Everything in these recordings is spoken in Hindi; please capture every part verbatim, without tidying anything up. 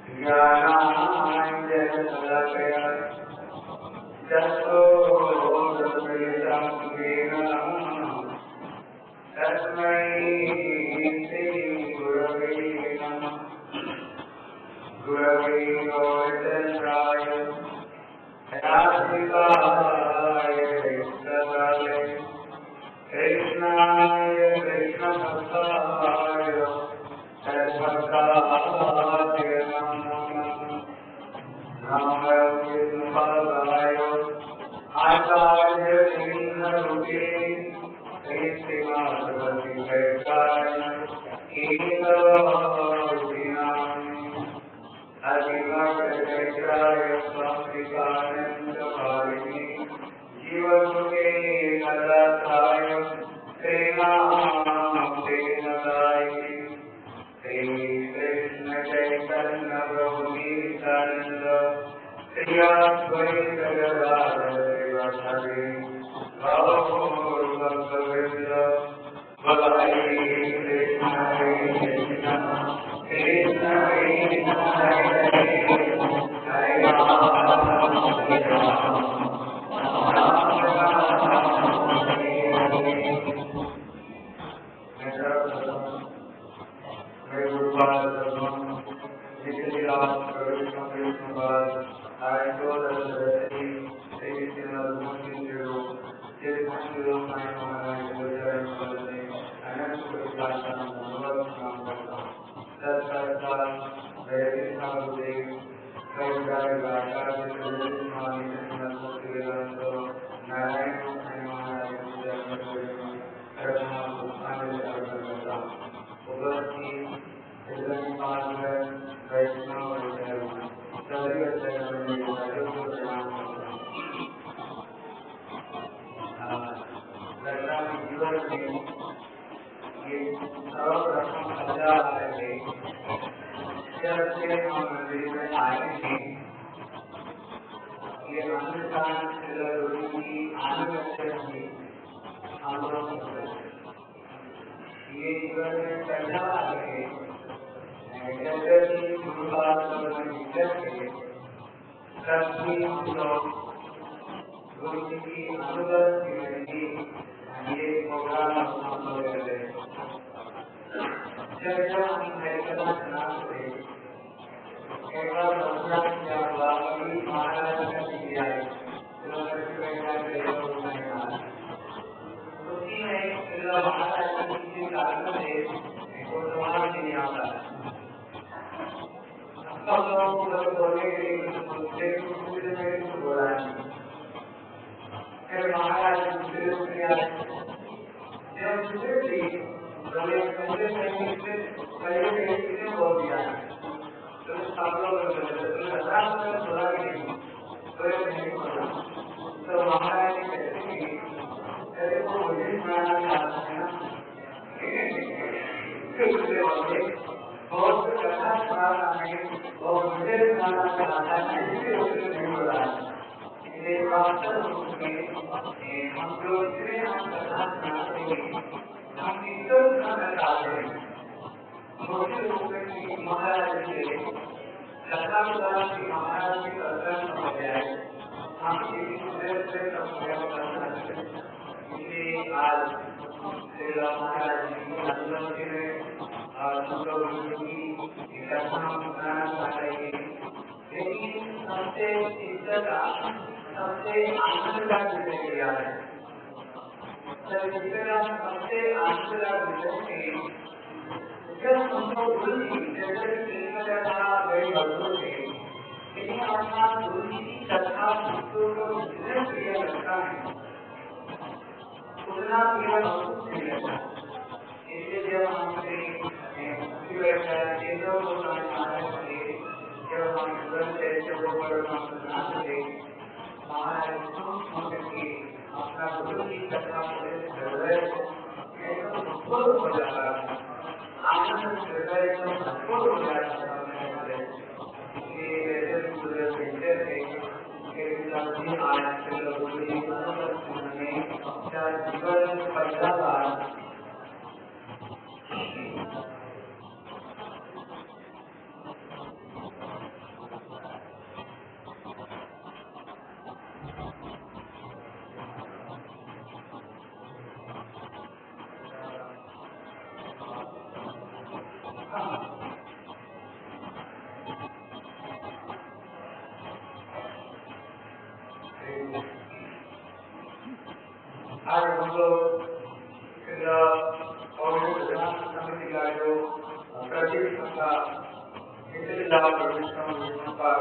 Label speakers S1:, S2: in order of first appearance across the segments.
S1: ज्ञानाञ्जनशलाकया चक्षुरुन्मीलितं येन तस्मै श्रीगुरवे नमः। गुरवे गौरचन्द्राय राधिकाय कृष्णकाले कृष्णाय कृष्णभक्ताय सर्वभक्ताय नमः। नमः विष्णुपादाय आचार्य श्रीधरुते श्रीमाधवति वैष्णवाय कीर्तनाय अधिमग्रजय स्वामिकानन्दवारिणे जीवसुखे नरसाय श्रीनाथेनदाय श्रीकृष्ण चैतन्य प्रभु नित्यानंद श्री अद्वैत गदाधर श्रीवासादि गौरभक्तवृंद हरे कृष्ण हरे कृष्ण कृष्ण कृष्ण हरे हरे राम हरे राम राम राम हरे हरे। मैं गुरुपाद निखिलास कृष्ण कृष्णपाद आयतोदर सरस्वती श्री श्रीमद्भक्ति स्वरूप श्री भक्ति नारायण महाराज गुरुचरण कमल अनंत प्रकाशन भगवत नाम करता तत्सत्ता वैदिक गुरुदेव कविराज आचार्य स्वामी श्रीमद्भक्ति वेदांत नारायण महाराज गुरुचरण कमल रचना पुष्पांजलि अर्पण करता उपस्थि पार्षद वैष्णव सभी चरणों में को प्रणाम करता हूँ। घटना के जीवन में ये सर्वप्रथम सजा है जब से हम मंदिर में आए थे। ये अनुष्ठान की आनंद थी हम लोग ये जीवन में पहला है जैसे गुरुवार सभी लोग गुरु जी की अनुगत की ये प्रोग्राम हम लोग कर रहे हैं। जब जब हम फैसला सुना थे एक बार फैसला किया वाकई महाराज का किया है उसी में महाराज की किसी कारण से वो समाज नहीं आता है। सब लोग बोलने के लिए दूसरे दूसरे में बोला है फिर महाराज दूसरे को किया जब दूसरे थी पहले पहले पहले पहले किसने बोल दिया तो सब लोग हजार में बोला नहीं तो नहीं बोला तो महाराज ने कहते कि अरे वो मुझे सुनाना चाहते हैं ना बहुत कथा सुनाना है और मुझे सुनाना चाहता है इसलिए उसने नहीं बोला है। इसलिए वास्तव में हम जो इसलिए हम कथा सुनाते हैं हम ईश्वर सुनाना चाहते हैं। मुख्य रूप में महाराज के कथा सुना की महाराज के दर्शन हो जाए हम एक दूसरे से संपर्क करना चाहते हैं। इसलिए आज श्री महाराज जी की अनुमति में और हम लोग उनकी कथा सुनाना चाह रहे हैं। लेकिन सबसे इज्जत का सबसे आनंद का विषय किया है। सबसे आनंद का विषय जब हम लोग गुरु जी जैसे कृष्ण गए बंधु थे लेकिन अपना गुरु जी की कथा भक्तों को जितना प्रिय लगता है उतना प्रिय महसूस नहीं लगता। इसलिए जब हमसे केंद्रों को समझाने थे जब हम से थे महाराज करके अपना गुरु की कथा हृदय हो जाता है आनंद हृदय हो जाता है। जीवन पहला बार जिला प्रविष्टम विष्णुपाल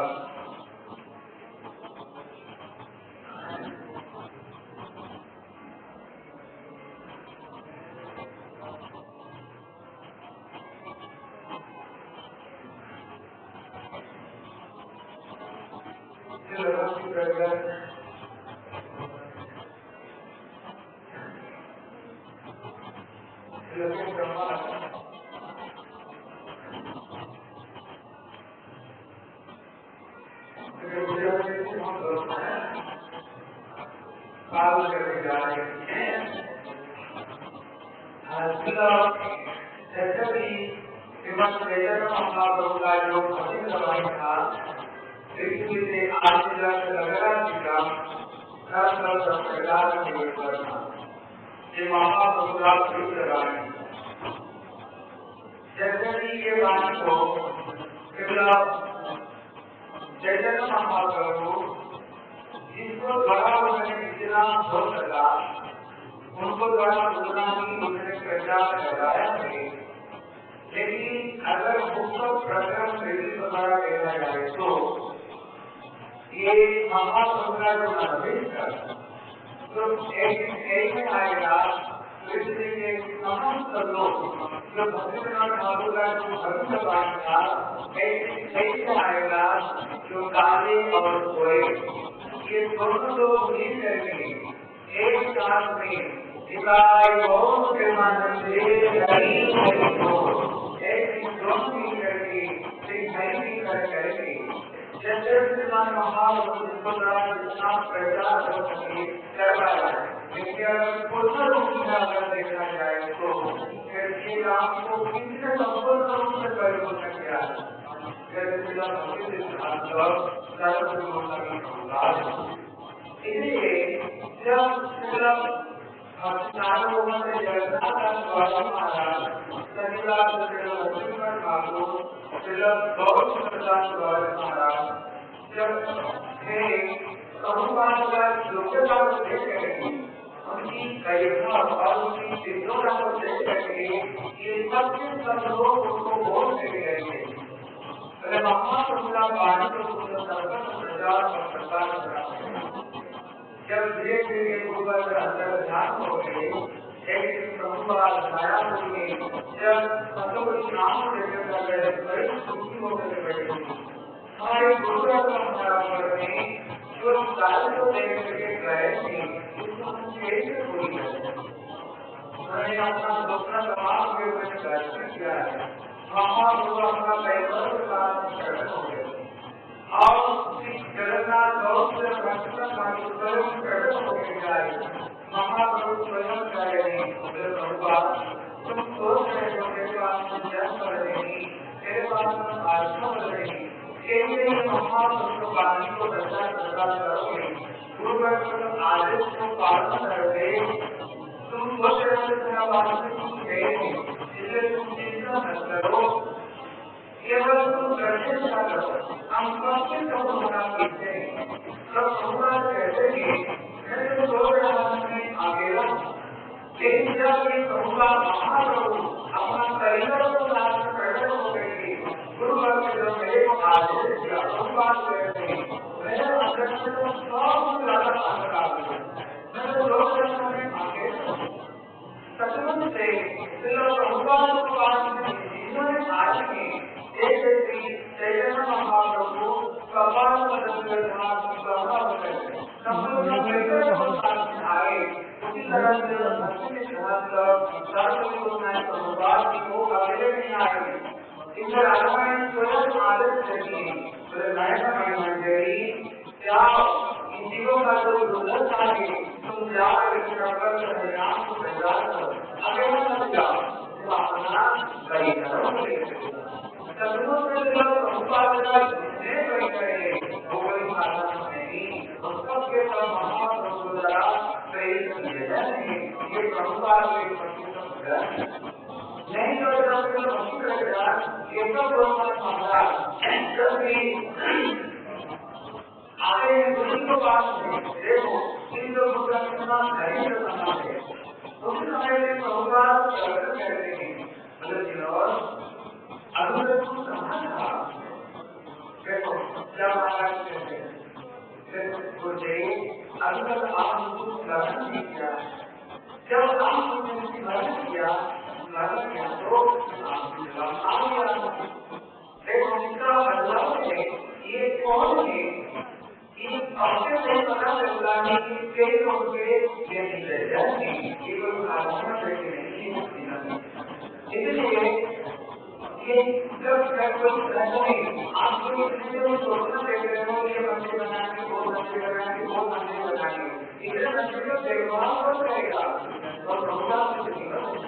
S1: जब महाराज कहते हैं गुरुदेव अभी तक आपने स्मरण नहीं किया, जब आपने स्मरण किया स्मरण किया तो आपकी जवाब आ गया। देखो इसका मतलब है ये कौन है, ये आपसे नहीं पता चलता है कि कई लोग के ये निर्जन है, ये कोई आत्मा करके नहीं है। इसलिए ये जब जब कोई नहीं आप जो इसलिए सोचना देख रहे हो ये मंदिर बनाने वो मंदिर बनाने वो मंदिर बनाने इधर मंदिर को देखभाल कौन करेगा और भगवान से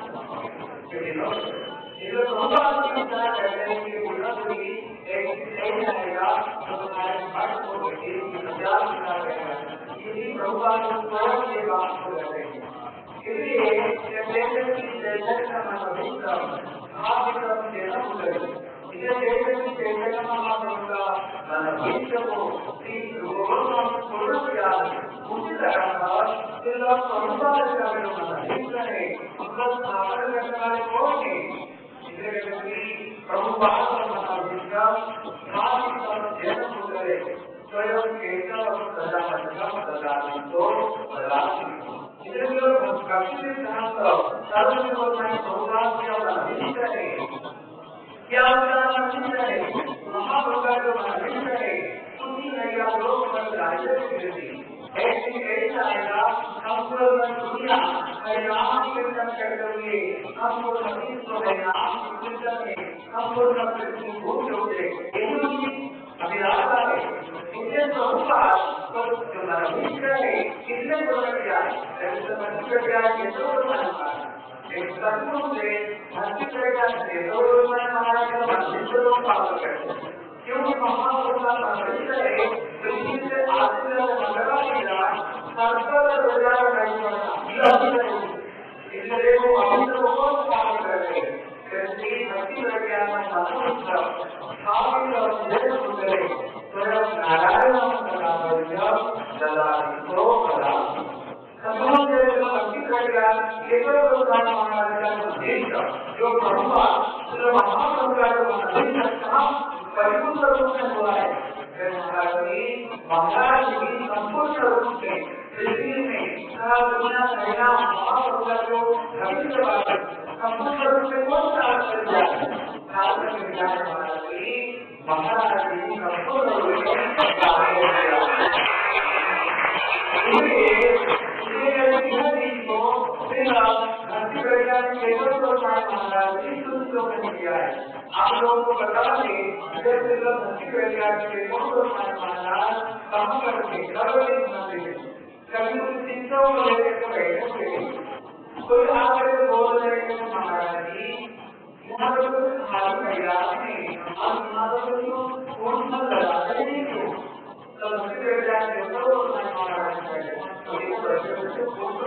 S1: इधर भगवान की विचार करते हैं कि उनका कोई एक नहीं आएगा तो हमारे मठ को बैठे विचार विचार करेगा इसी भगवान को स्वयं के बात को करते हैं। इसलिए जैसे कि जैसे का मतलब आप एकदम देना होगा इसे देखते हैं देखते हैं हमारा भविष्य को तीन लोगों को पूर्ण किया उसी तरह का फिर लोग संसार का भी होना है मतलब स्थापना करने वाले कौन है इसे कहते हैं प्रभु बात का मतलब खास तरह जन्म हो गए स्वयं केतन और सदा मतलब सदा तो सदा इसलिए लोग भक्ति के साथ सर्व में बोलना है भगवान क्या भविष्य है क्या उसका भविष्य है महाप्रभु जो भविष्य है उसी नया लोग पर राज्य की ऐसी ऐसा आएगा हमको दुनिया हरिनाम कीर्तन करते हुए हमको सतीश को हरिनाम कीर्तन में हमको सब भूल होते यही अभिलाषा है। इससे प्रभुपाद तो जो भविष्य है किसने बोला क्या है भविष्य क्या है तो एक सत्संग से भक्ति करेगा तो मैं हमारे भविष्य को पालन करते हैं क्योंकि महाप्रभु का भविष्य है पृथ्वी से आते मंगला की रात सर्वत्र रोजगार नहीं करना इसलिए वो भविष्य को कौन पालन कर रहे हैं कृष्ण भक्ति करके आना महापुरुष स्वामी और जय सुंदर स्वयं नारायण दलाली को कला समूह से भक्ति करेगा केवल भगवान महाराज का उद्देश्य जो प्रभुआ जो महाप्रभु का जो उद्देश्य था परिपूर्ण रूप में हुआ है महाराज जी संपूर्ण रूप से पृथ्वी में सारा दुनिया रहना महाप्रभु का जो भविष्य संपूर्ण रूप से कौन सा कर दिया महाराज जी संपूर्ण रूप आप लोगों को बता दें जैसे लोग भक्ति वैज्ञान के महाराज कहाँ करते कभी उस चिंता को लेकर के बैठे कोई आकर बोल रहे हैं महाराज जी यहाँ पर कुछ हाल तैयार नहीं हम यहाँ पर कुछ कौन सा लगाते नहीं क्यों तो भक्ति वैज्ञान के महाराज तो ये प्रश्न से खूब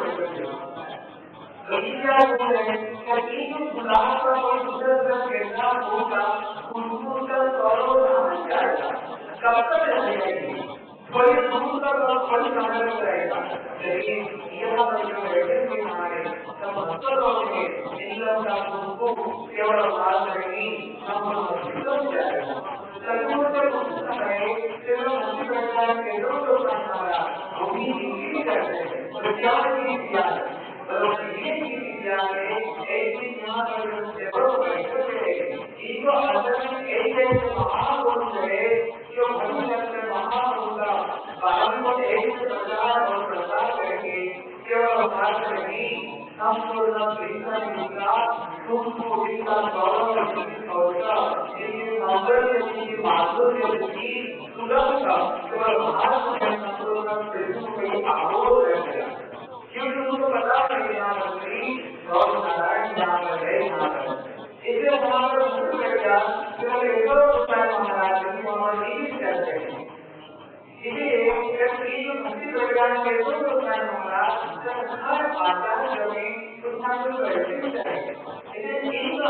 S1: क्या बोल रहे हैं कि गुलाब का कोई दूसरा कहना होगा उनको का गौरव नहीं जाएगा कब तक रहेगी कोई दूसरा और कोई समझ रहेगा लेकिन यहाँ पर जो बैठे हमारे सब भक्तों ने इन लोगों का उनको केवल बात करेगी हम समझ जाएगा सचमुच से कुछ समय केवल भक्ति करना है केवल तो हमारा वो भी हिंदी करते हैं तो क्या किया तो ये किया है ऐसी यहाँ पर जरूर बैठे थे इनको अंदर में एक एक महापुरुष है जो भविष्य में महापुरुष का बारह को एक प्रचार और प्रसार करके केवल भारत नहीं संपूर्ण विश्व का खूबसूरत का गौरव और इसके सौंदर्य की माधुर्य की सुलभता केवल भारत में संपूर्ण विश्व में आरोप है क्योंकि उनको पता नहीं यहाँ पर और नारायण यहाँ पर है यहाँ पर इसलिए वहाँ पर मुझे लग गया केवल एक महाराज जी वहाँ नहीं करते हैं इसलिए जब ये भक्ति विज्ञान के महाराज जब हर आता है जब उस समय तो बैठे चाहिए इसलिए इन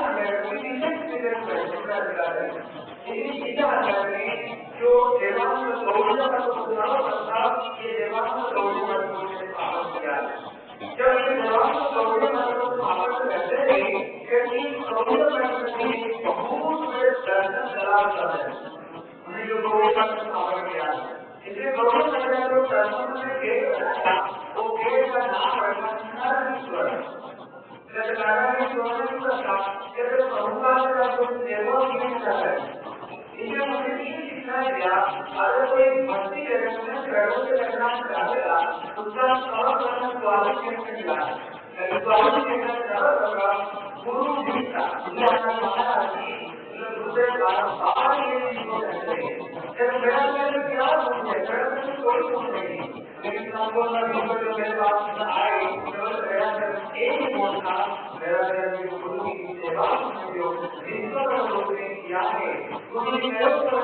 S1: अंदर में जो देवांग गौरव का सुधार करता ये देवांग गौरव पालन किया जब ये देवांग गौरव को पालन करते हैं क्योंकि गौरव बहुत बड़े दर्शन चला है उन्हें जो गौरव का स्थापना किया इसलिए गौरव नगर जो प्रश्न में केस बनाया वो केस का नाम रखा नरेश्वर जब नारायण स्वर का जब प्रभुता का जो सेवा की जाता है इसलिए मुझे तीन शिक्षा दिया अगर कोई भक्ति रचना प्रभु से करना चाहेगा उसका सब करना स्वागत करने मिला है स्वागत करना चाहेगा गुरु दीक्षा ये हमारा महाराज जी जो दूसरे बार ये चीज को कहते हैं जब मेरा मेरे क्या होता है मेरा मेरे कोई कुछ नहीं लेकिन आपको ना जो मेरे पास आए केवल मेरा एक ही बोल था मेरा मेरे गुरु की सेवा जो जिसको लोगों ने किया है गुरु ने मेरे को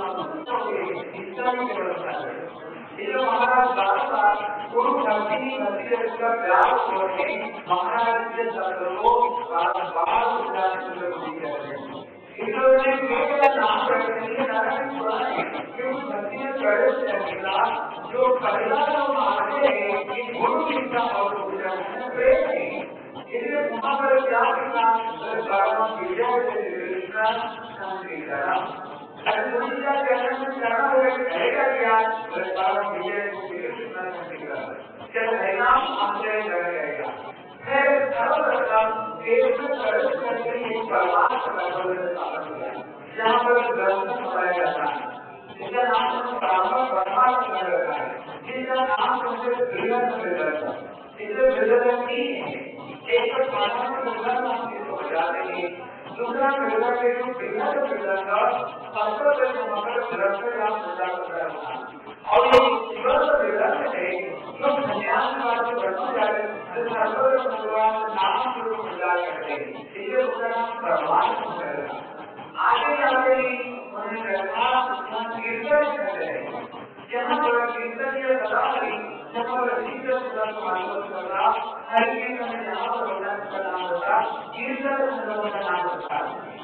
S1: इसका ही व्यवस्था है ये महाराज दादा गुरु भक्ति भक्ति का प्रयास करके महाराज के सत्रों का बाहर उठाने की कोशिश करते हैं इन्होंने मेरा नाम रखने के नारायण स्वामी क्योंकि भक्ति में प्रवेश करने का जो पहला जो मार्ग है कि गुरु दीक्षा और पूजा में प्रेम है इसलिए वहाँ पर क्या करना भगवान विजय से कृष्ण शांति करा अगर गुरु दीक्षा करने में करना होगा कहेगा क्या भगवान विजय से कृष्ण शांति करा क्या कहेगा हमसे करेगा फिर सर्वप्रथम देश में प्रवेश करने के लिए परमार्थ का स्थापन किया जहाँ पर ग्रंथ पढ़ाया जाता है जिसका नाम ब्राह्मण परमार्थ में रखा है जिसका नाम तुमसे विजय में रखा है इसलिए विजय तीन है एक तो साधारण विजय नाम जिसको बजाते हैं दूसरा विजय के जो विजय विजय का शास्त्र के मगर ग्रंथ का विजय कर रहा है और ये जीवन विजय है जो ज्ञान का जो बढ़ता जाए जो सर्वत्र भगवान नाम जो विजय करते हैं इसलिए उसका नाम परमार्थ है आगे जाके उन्हें रखा कीर्तन करते हैं जहाँ पर कीर्तन या कलाकारी जहाँ पर कीर्तन का मानव करना हर कीर्तन में जहाँ पर भगवान का नाम होता कीर्तन भगवान का नाम होता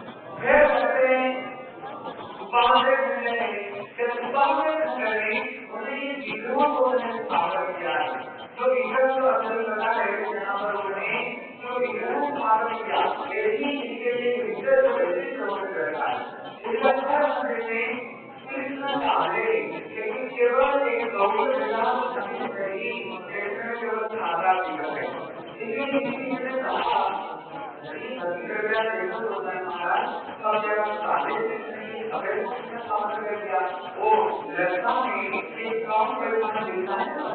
S1: फिर कहते हैं उपाध्याय ने फिर उपाध्याय ने उन्हें ये विग्रहों को उन्हें स्थापन किया है जो विग्रह को असल बना है जहाँ पर उन्हें जो विग्रह स्थापन किया ऐसी इनके लिए विग्रह को ऐसे समझ रखा है इसका हर मंदिर में कृष्ण चाहे लेकिन केवल एक गौरव विधान सभी नहीं कृष्ण केवल सादा विग्रह है इसलिए किसी ने कहा नहीं कृपया देखो होता है महाराज तो जब सादे अगर कृष्ण स्थापन कर दिया वो लड़का में एक काम करना देता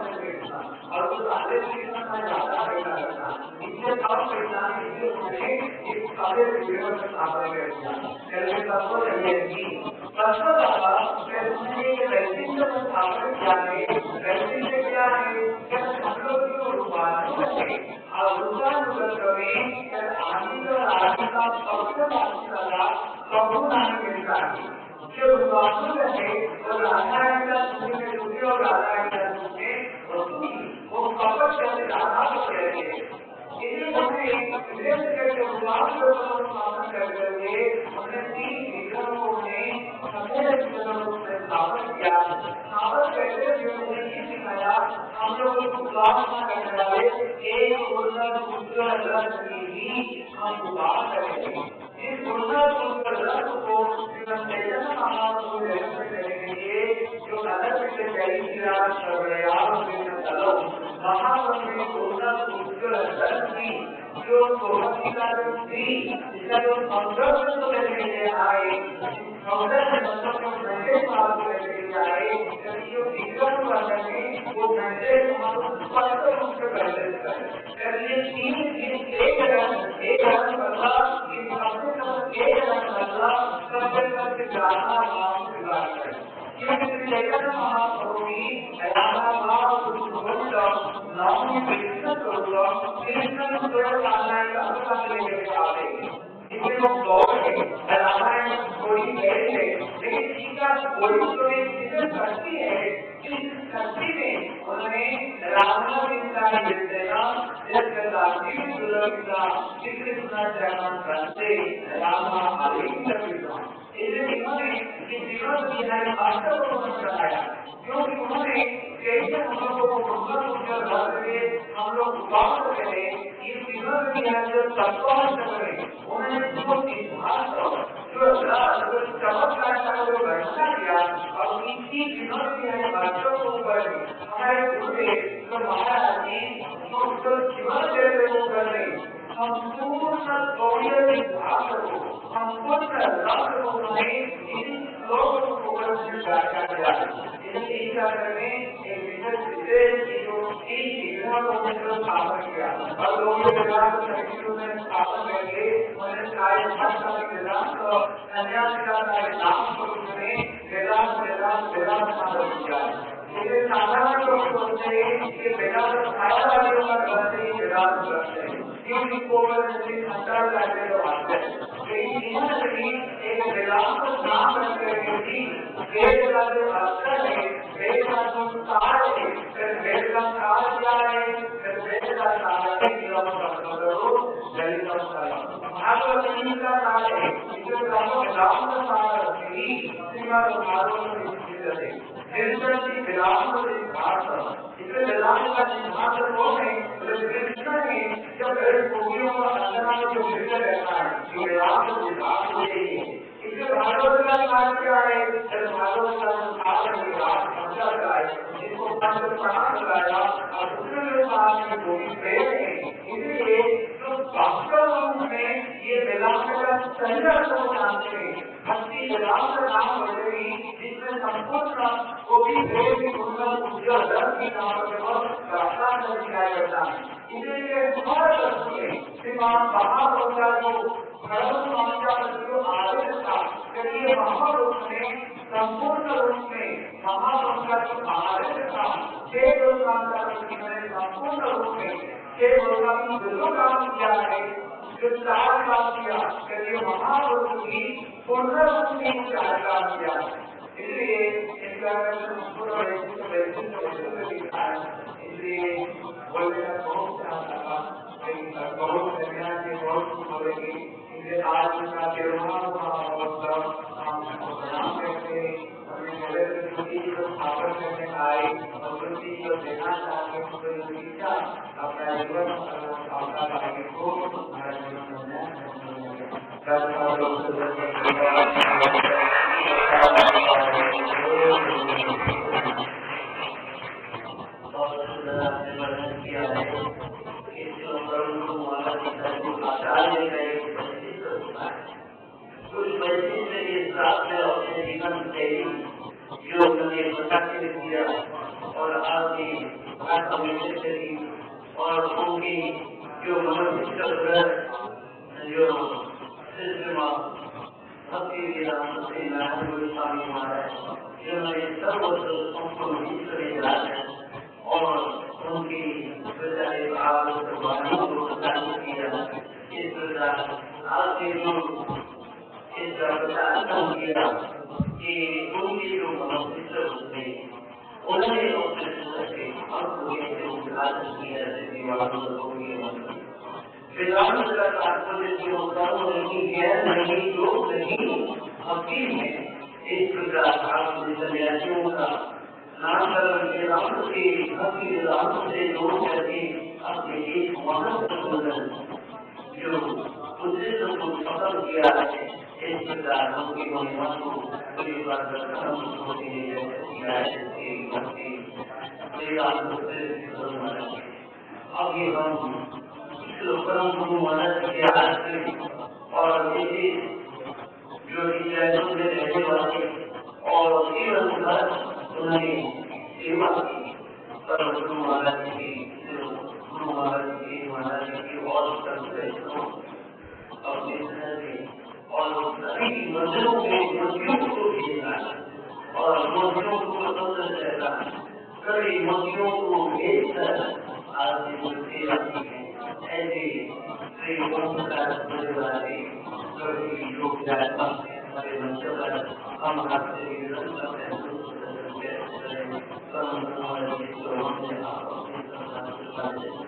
S1: है और उस सादे कृष्ण का ज्यादा पैसा लगता इससे काम करना इसलिए उन्होंने एक सादे विग्रह का स्थापना कर दिया चलिए सबको चाहिए कि तत्वतः फिर उसने एक वैशिष्ट का स्थापन किया है वैशिष्ट क्या है जब हम लोग जो रूपांतर है और रूपांतर में आदि और आदि का सबसे वास्तव प्रभु नाम मिलता है जो रूपांतर है वो राधारानी का सूर्य में सूर्य और राधारानी का सूर्य वस्तु वो कपट करके राधा को कहते हैं इसलिए उन्हें विशेष करके रूपांतर को स्थापन करते हुए उन्हें तीन विग्रहों ने सफेद विग्रहों में स्थापन किया स्थापन करते हुए उन्हें ये सिखाया हम लोग उपासना करने वाले एक पूर्ण दूसरा रस की ही हम उपासना करेंगे इस पूर्ण दूसरा रस को चैतन्य महाप्रभु करने के लिए जो अलग से जय महाप्रभु पूर्ण दूसरा रस की जो भक्ति का जो थी इसका जो संघर्ष को करने के लिए आए संघर्ष मतलब जो घंटे मार्ग करने के लिए आए जो विक्रम करने में वो घंटे स्पष्ट रूप से कर ये तीन चीज एक रंग एक रंग बदला इन सबसे सब एक रंग बदला सबसे सबसे ज्यादा भाव से बात करें क्योंकि चैतन्य महाप्रभु की राधा भाव नाम कृष्ण स्वरूप कृष्ण स्वरूप नारायण का अनुसार लेकर आते इसलिए वो गौर है रामायण थोड़ी गहरी है लेकिन इसका कोई थोड़ी शक्ति है इस शक्ति में उन्होंने रामायण का निर्देशा जगदा जीव दुर्लभता श्री कृष्ण जगन करते रामा आलिंग कृष्ण इसलिए इन्होंने ये जीवन की है वास्तव को बताया क्योंकि उन्होंने कैसे हम लोगों को सुंदर सुंदर रख के हम लोग उपास करें ये जीवन की है जो तत्व करें उन्होंने जो सिद्धांत जो चमत्कार का जो घटना किया और इसी दिनों से हमारे बच्चों को ऊपर हमारे गुरुदेव जो महाराज जी जो जीवन दे रहे वो कर रहे संपूर्ण गौरव विभाग को संपूर्ण राष्ट्र को उन्होंने इन श्लोकों को प्रदर्शित किया इसलिए इस तरह में एक विशेष विशेष जो तीन विग्रह को उन्होंने स्थापन किया और लोगों के विधान को में स्थापन करके उन्होंने सारे भाषा के विधान को अन्यास का नाम को उन्होंने वेदांत वेदांत वेदांत स्थापन किया इसलिए साधारण लोग सोचते हैं कि वेदांत सारा वालों का घर से वेदांत करते हैं क्योंकि कोवल से संचार करने का बात है लेकिन जीवन से एक वेदांत को नाम करते हैं कि वेद का जो अक्षर है वेद का जो सार है फिर वेद का सार क्या है फिर वेद का सार है नियम करो जलित भागवत का सार है इसके ब्रह्म वेदांत का सार है श्रीमद् भागवत है निर्जल वेदांत के सिद्धांत इसके वेदांत का सिद्धांत कौन है कृष्ण है जब गोपियों का अंदर में जो मिलकर रहता है कि वेदांत सिद्धांत यही है इसके भागवत का सार क्या है जब भागवत का सार है वेदांत समझा जाए जिसको पंच प्रणाम कराया और दूसरे लोग आज की गोपी प्रेम है इसलिए जो वास्तव रूप में ये वेदांत का सही अर्थ को जानते हैं भक्ति वेदांत का नाम बढ़ेगी जिसमें संपूर्ण गोपी प्रेम की पूर्ण पूजा धर्म की नाम पर प्रार्थना कर दिखाया जाता है इसलिए हर दर्शन में श्रीमान महाप्रभुपाद को धर्म समाचार जो आदेश था कि महापुरुष ने संपूर्ण रूप में महाप्रभुपाद को आदेश था छह लोकांतर ने संपूर्ण रूप में छह लोकांतर जो काम किया है जो चार काम किया कि महापुरुष की पूर्ण रूप में चार काम किया इसलिए इनका संपूर्ण लिखा है इसलिए बोलने का बहुत चाहता था लेकिन बहुत दुनिया के बहुत बोलेगी इसलिए आज का त्योहार हम प्रणाम करते अपने बड़े ज्योति को स्थापन करने आए और ज्योति को देना चाहते हैं तो इच्छा अपना जीवन आपका भाग्य को हमारा जीवन वर्णन किया है आचार्य का एक वैशिष्ट होता है कुछ वैशिष्ट के साथ में अपने जीवन शैली जो उन्होंने प्रकाशित किया और आपकी आत्मनिर्भर करी और उनकी जो मनोविश्व जो भक्ति वेदांत से नारायण गोस्वामी महाराज जिन्होंने सर्वत्र संपूर्ण विश्व में जाना और उनकी भाव को प्रदान किया इस प्रकार आपके जो इसका प्रचार किया कि उनकी जो मनोविश्व होते उन्होंने अपने उद्घाटन किया वेदांत का तात्पर्य जो कर्म नहीं ज्ञान नहीं योग नहीं भक्ति है इस प्रकार आप सन्यासियों का नामकरण वेदांत से भक्ति वेदांत से जोड़ करके अपने एक महान जो उद्देश्य को सफल किया है इस प्रकार उनकी महिमा को पूरी बात अभी हम परम गुरु महाराज के आश्रय और जो जयपुर में रहने वाले और जीवन भर उन्होंने सेवा की परम गुरु महाराज की गुरु महाराज की महाराज की और अपने घर में और सभी मंदिरों में मंदिरों को भेजना और मंदिरों को स्वतंत्र रहना सभी मंदिरों को भेजकर आज सेवा की है ऐसे श्री ओंकार परिवारी सभी लोग जाता हमारे मंच पर हम आपसे विनती करते हैं परम हमारे विश्व हमने आप अपने संसार से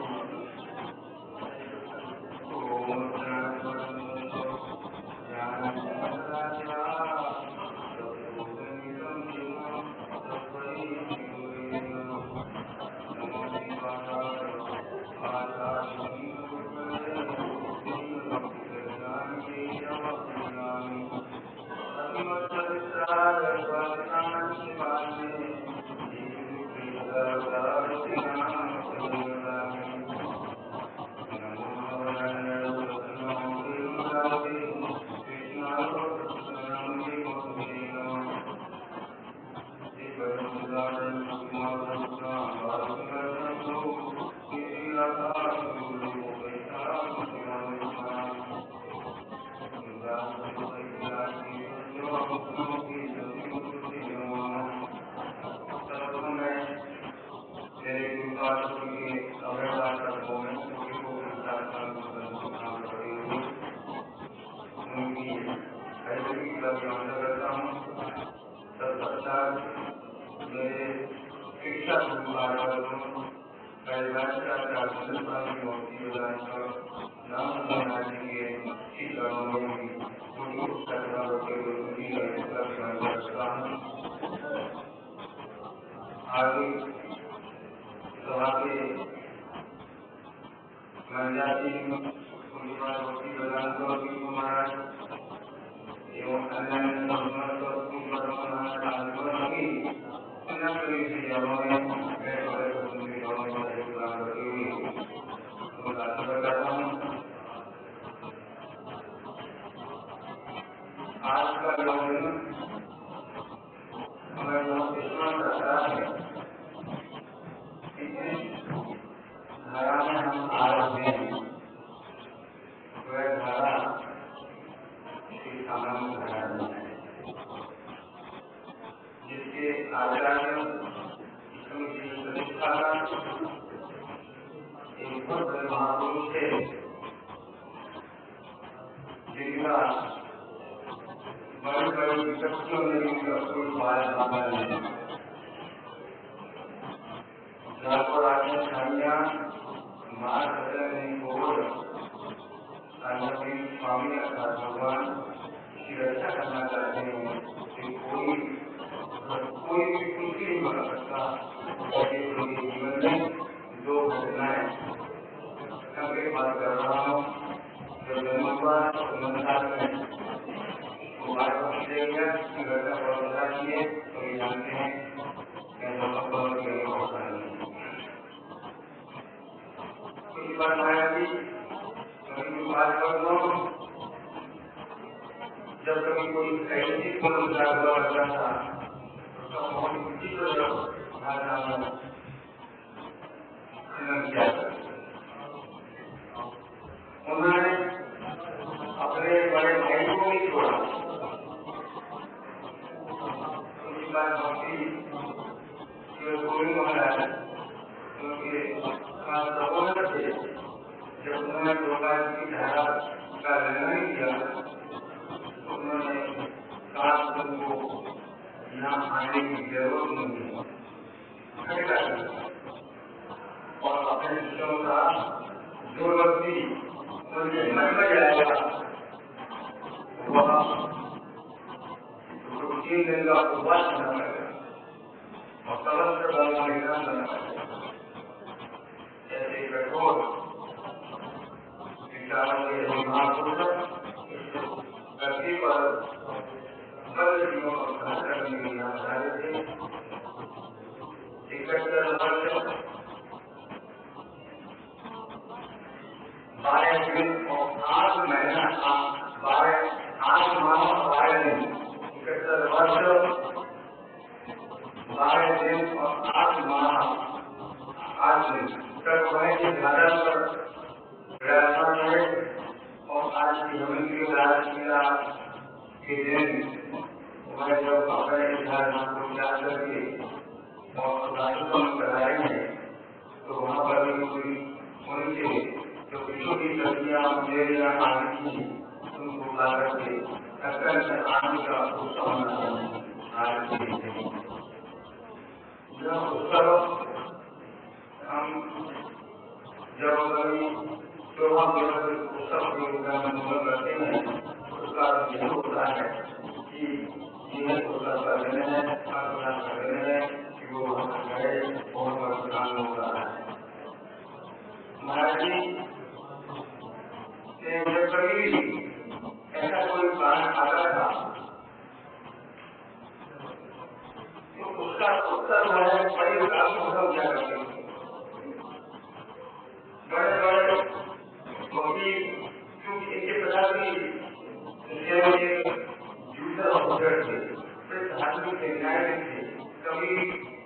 S1: कभी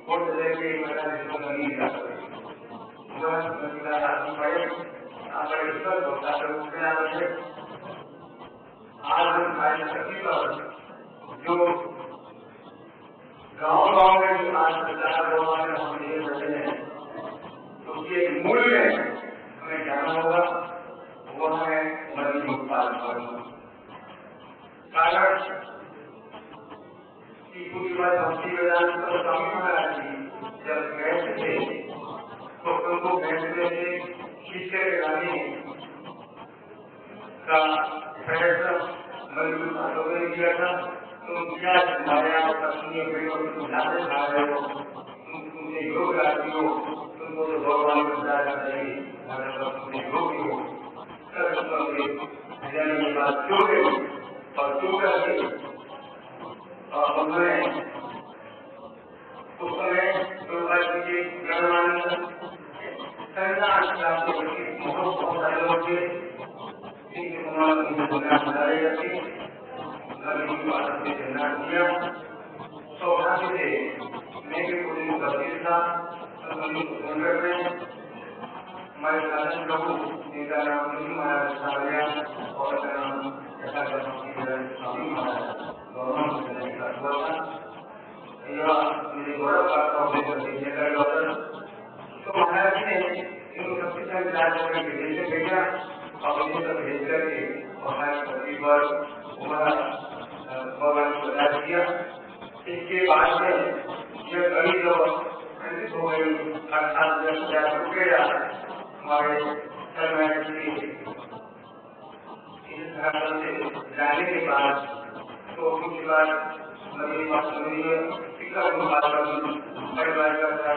S1: वो तरह के मेरा इसको नहीं दिया वह मेरा आदमी पड़े आप ईश्वर होता है उसमें आपसे आज हम कार्य करती पर जो गाँव गाँव में जो आज सरकार द्वारा में हम ये करते हैं उसके मूल्य हमें जाना होगा वो है मजदूर उत्पादन कारण की कुछ बात भक्ति वेदांत पर स्वामी महाराज जी जब बैठे थे तो उनको बैठने से शीशे लगाने का फैसला मजदूर वालों ने किया था। तुम क्या माया पत्नी को जाते खा रहे हो तुमने योग राजी हो तुमको तो भगवान को जाना चाहिए तुमने योग हो ये बात क्यों गई और क्यों करके और उन्होंने उस समय के गणमान्य आपको बहुत बहुत सारे लोग थे किया तो वहाँ से मैं भी पूरी गंभीर था हमारे शासन प्रभु जिनका नाम मुनि महाराज था और नाम स्वामी महाराज गौरव का हुआ था यह मुझे गौरव प्राप्त होकर तो महाराज जी ने इनको सबसे पहले राज्य में विदेश में भेजा और विदेश में भेज करके हमारे पति पर हमारा भगवान को बता दिया। इसके बाद में यह कई लोग खंडित हो गई अर्थात दस हजार रुपया हमारे सरकार की इस धरातल से जाने के बाद तो कुछ बार नदी वास्तव शिक्षा परिवार का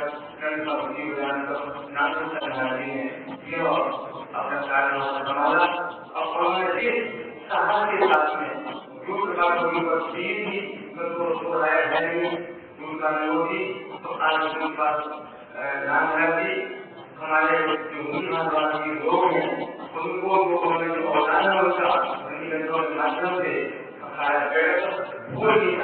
S1: नाम यह अपना कार्य संभाला और उन्होंने इस साहस के साथ में जो प्रकार की उनका होगी तो आज उनके पास नाम है हमारे जो मुनि लोग हैं उनको के माध्यम से कोई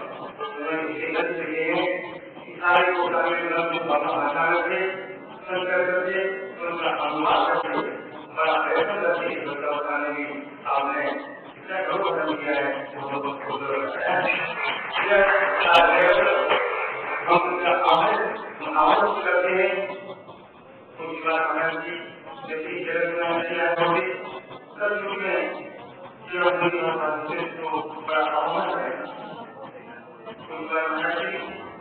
S1: सारे भाषा करके संकर करके उनका अनुवाद करके बड़ा प्रयत्न करके बताने में आपने इतना गौरव किया है हम उनका आवाज करते हैं कुछ बात महाराज जी जैसे जगत में कल युग में तो बड़ा आह्वान है कुछ बात महाराज जी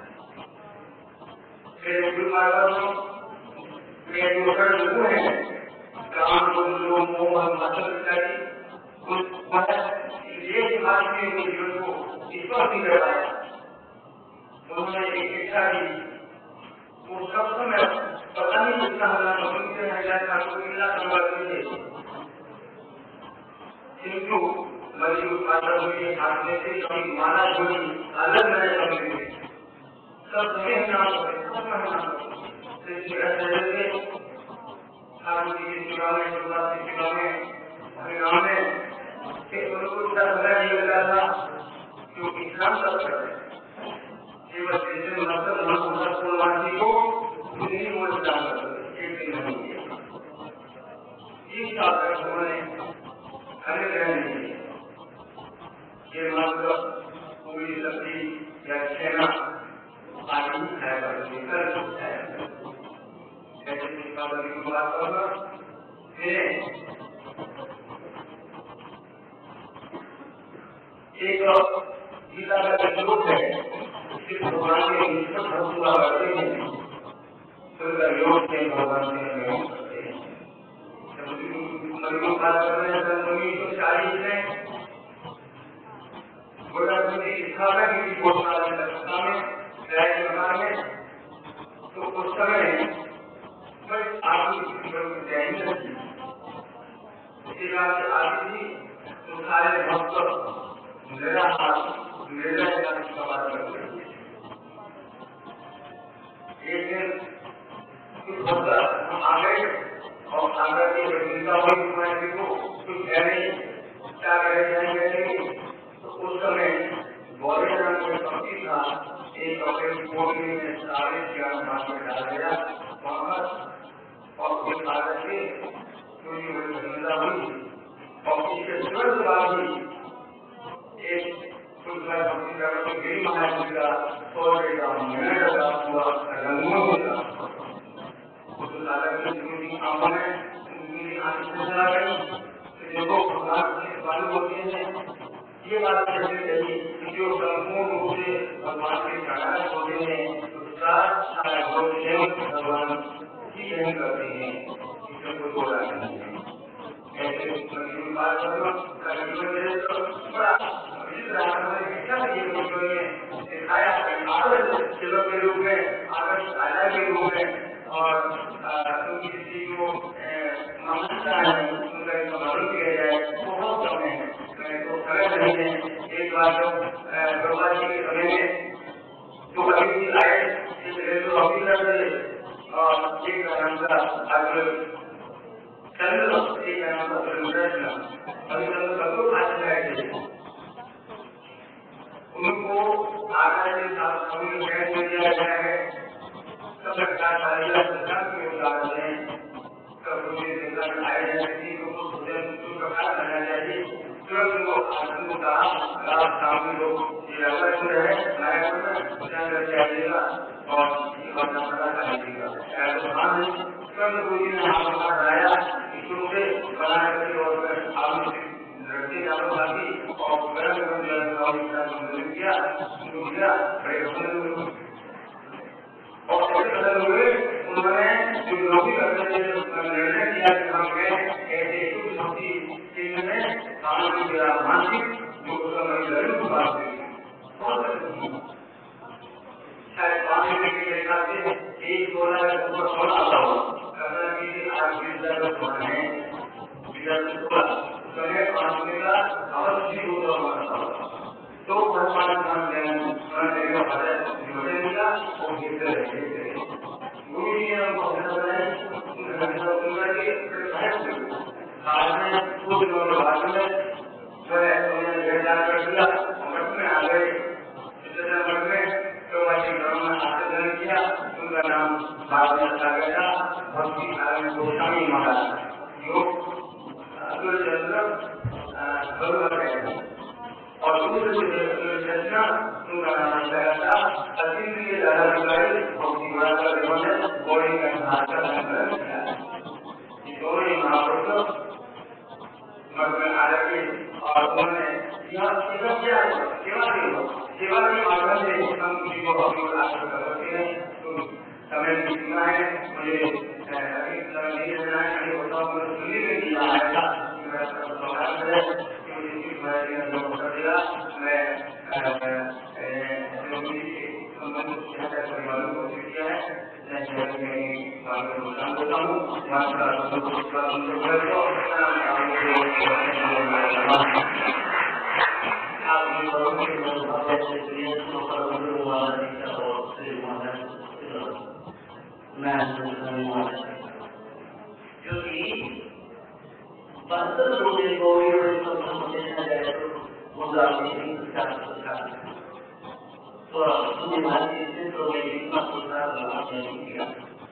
S1: मेरे गुरु महाराज मेरे गुरुकर जो है काम जो मोह मसल इत्यादि ये समाज के जीवन को ईश्वर भी करवाया उन्होंने एक शिक्षा दी वो सब समय पता नहीं कितना हल्ला से महिला ठाकुर मिला संवर्धन थे किंतु मजदूर माता के हाथ में से कभी माला जोड़ी अलग नए समझ सब में नाम ठाकुर जी की सेवा में शिवराज की सेवा में हरिनाम में उनको इतना समय नहीं लगा था क्योंकि इस्लाम सब कर रहे केवल जैसे मतलब पूर्णवासी को नहीं वो इस्लाम कर रहे एक दिन नहीं किया तीस साल तक उन्होंने खड़े रहने के ये मतलब पूरी सब्जी या छेना आदि खाया करते कल खाया जैसे दीपावली की बात करना एक गीता का श्लोक है जिस भगवान के ईश्वर भक्ति करते हैं तो उनका योग से भगवान से योग करते हैं जब बात कर रहे हैं उन्नीस सौ चालीस में गोरखपुर की स्थापना की घोषणा में में तो उस समय आदमी आदि थी तो सारे भक्त मेरा हाथ मेरा सवाल करते एक दिन कुछ हम आ गए और आगे की को कुछ है नहीं क्या रह जाएंगे तो उस समय गौरी नाम का पंक्ति था एक एक बोर्ड में सारे ज्ञान भाग में डाल दिया वहाँ पर और कोई कारण से पूरी बड़ी धंधा हुई और इसके तुरंत बाद ही एक कुछ अपनी तरफ से गिरी महाराज का सौरे का मेरे का हुआ रंगों का उस कारण की पूरी आंखों में मेरी आंखें नजर आ गई देखो भगवान के बालू होते हैं ये बात कहते रही कि जो संपूर्ण रूप से भगवान के चढ़ाए होते हैं उसका भगवान ही नहीं करते हैं इसमें कोई बोला नहीं है ऐसे बात करो बड़ा दिखाया आदर्श चलो के रूप में आदर्श राजा के रूप में और उनकी किसी को मान्यता है उनका समारोह किया जाए बहुत कम है तो समझ नहीं है एक बार जब प्रभा जी के समय में तो कभी भी आए इस रेलवे ऑफिसर से और एक नाम का अगर चंद्र एक नाम का प्रदर्शन अभी चंद्र सबको खाते जाए उनको आगे के साथ सभी बैठ दिया गया है सब सरकार वाले सरकार के उदाहरण हैं सब मुझे देखकर आए जाए को भोजन उनका खाना करना चाहिए तुरंत वो आदमी का लाभ सामने लोग ये अलग हो रहे हैं नायक में ध्यान रख जाइएगा और ये बात पता करिएगा ऐसा तुरंत कोई ने हाथ उठाया शुरू से बना करके और आदमी लड़के जानो बाकी और गरम गरम जल किया शुरू किया बड़े और ऐसे बदल हुए उन्होंने जो नौकरी करने के निर्णय किया कि हम ऐसे कुछ नौकरी चीज में सामाजिक या मानसिक जो समय जरूर बात हुई शायद पानी में के हिसाब से एक बोला है ऊपर सोना आता हो कहना कि आज बीस हजार सोना है बीस हजार सोना पांच में का अवश्य होता हमारा तो भगवान ध्यान देना देगा जोड़े मिला और गिरते रहे गुरु जी ने हमको बताया बाद में कुछ लोग बाद में जो है उन्होंने भेजा कर दिया मठ में आ गए इतने मठ में तो वही गाँव में आकर किया उनका नाम बाद में रखा गया भक्ति नारायण गोस्वामी महाराज जो चंद्र गौरव और दूसरे रचना उनका नाम लगाया था अतिथि दादाधिकारी भक्ति बड़ा का बॉडी का भाषा दोनों महापुरुष मठ में आ रहे और उन्होंने यहाँ सेवा क्या है सेवा सेवा के माध्यम से हम किसी को अपनी आश्रय कर सकते हैं तो समय की सीमा है मुझे अभी समय नहीं देना है अभी होता हूँ मुझे सुनने में नहीं आएगा मेरा समाधान है मैं परिवारों को किया है
S2: बहत्तर लोग को देखा जाए तो मुद्रा में तो भारतीय क्षेत्रों में इतना सुधार नहीं किया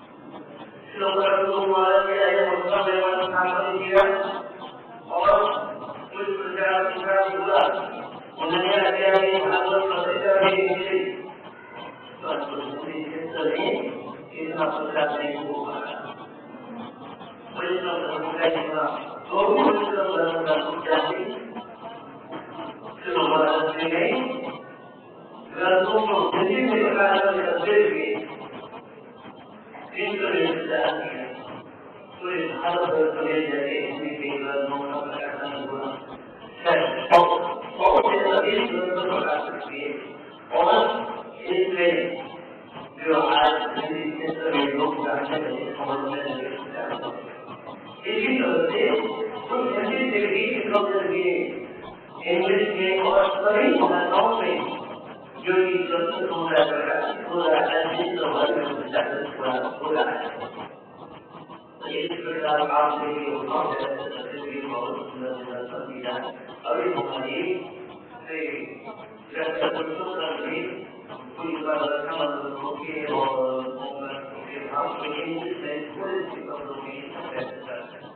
S2: किया और कुछ प्रचार प्रचार हुआ उन्होंने आज्ञा की भागवत क्षेत्र में इतना प्रचार नहीं हो पाया ग्रंथों को हिंदी में प्रकाशन करते हुए पूरे भारत और सभी जगह हिंदी के ग्रंथों का प्रकाशन हुआ बहुत से अधिक ग्रंथों का प्रकाशित किए और इसमें जो आज हिंदी क्षेत्र में लोग जानते हैं समझने लगे इसी तरह से कुछ हिंदी से भी समझ लिए इंग्लिश में और सभी भाषाओं में जो ये ग्रंथ हो रहा है हो रहा है जिस वर्ग में प्रचारित हो रहा है तो इस प्रकार आपसे भी होता है भी बहुत सुंदर सुंदर दिया अभी हमारी से कोई बार कमर होके और मोहब्बत के भाव को इंग्लिश में थोड़े से शब्दों में व्यक्त करते हैं